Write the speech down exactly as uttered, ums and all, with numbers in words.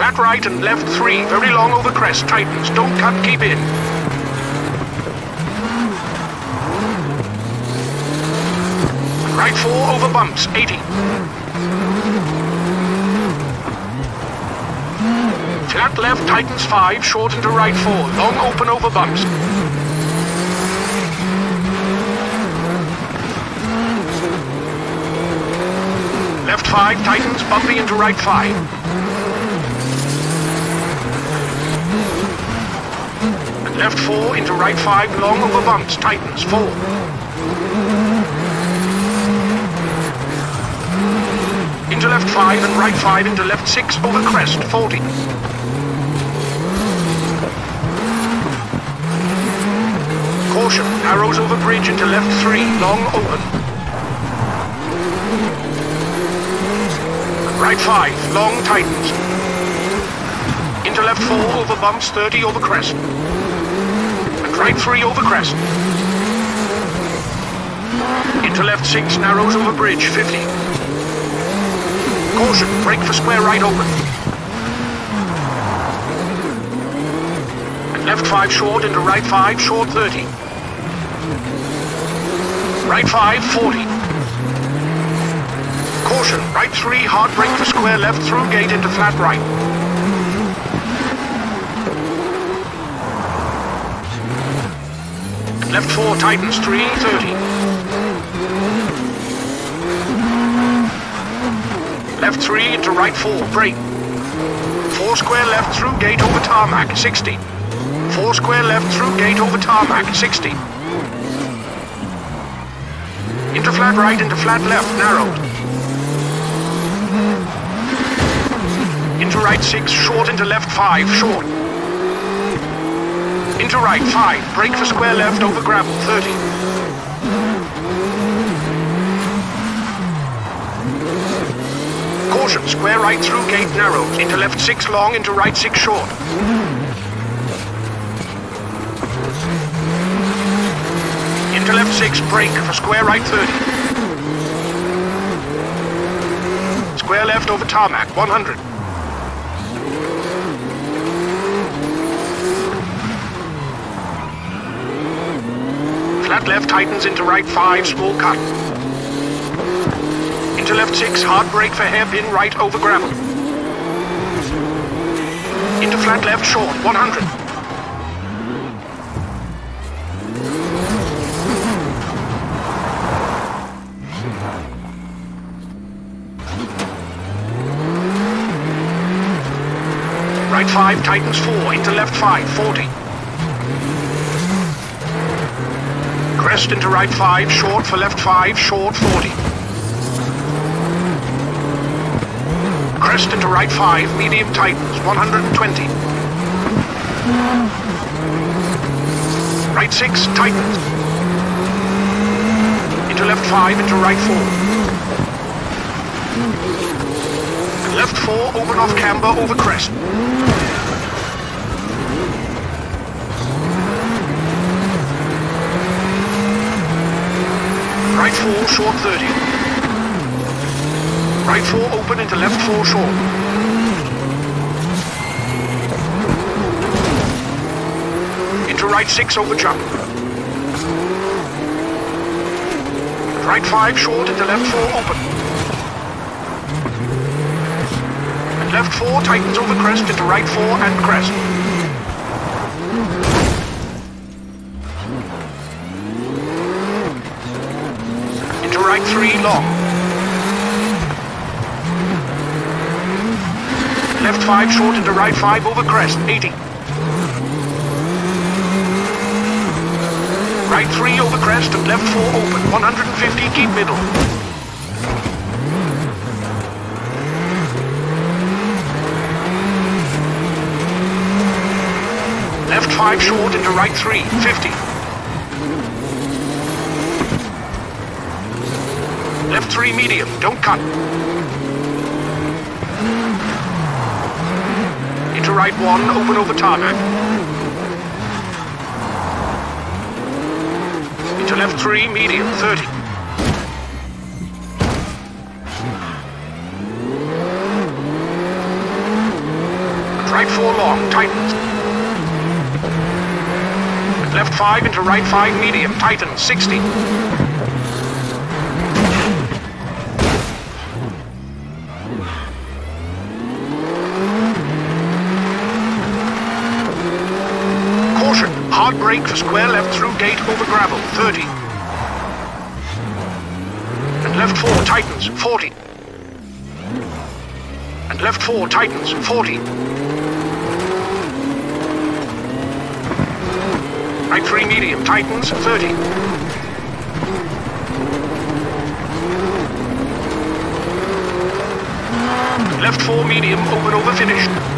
Flat right and left three, very long over crest, tightens, don't cut, keep in. Right four over bumps, eighty. Flat left, tightens five, short into right four, long open over bumps. Left five, tightens, bumpy into right five. And left four into right five, long over bumps, tightens, four. Into left five and right five into left six over crest, forty. Caution, narrows over bridge into left three, long open. And right five, long tightens. Into left four over bumps, thirty over crest. And right three over crest. Into left six, narrows over bridge, fifty. Caution, brake for square right open. And left five short into right five, short thirty. Right five, forty. Caution, right three, hard brake for square left through gate into flat right. Left four, tightens three, thirty. Left three into right four, brake. Four square left through gate over tarmac, sixty. Four square left through gate over tarmac, sixty. Into flat right, into flat left, narrowed. Into right six, short into left five, short. Into right five, brake for square left over gravel, thirty. Caution, square right through gate narrows, into left six long, into right six short. Into left six, brake for square right thirty. Square left over tarmac, one hundred. Flat left tightens into right five, small cut. Into left six, hard brake for hairpin right over gravel. Into flat left short, one hundred. Right five, tightens four, into left five, forty. Crest into right five, short for left five, short, forty. Crest into right five, medium tightens, one hundred twenty. Right six, tightens. Into left five, into right four. And left four, open off camber, over crest. Right four, short thirty. Right four open into left four short. Into right six over jump. Right five short into left four open. And left four tightens over crest into right four and crest. Into right three long. Left five short into right five over crest, eighty. Right three over crest and left four open, one hundred fifty, keep middle. Left five short into right three, fifty. Left three medium, don't cut. Into right one, open over tarmac. Into left three, medium, thirty. right four long, tightens. Left five into right five medium, tightens, sixty. Caution, hard brake for square left through gate over gravel, thirty. And left four tightens, forty. And left four tightens, forty. Right three medium, tightens, thirty. Left four medium, open over finish.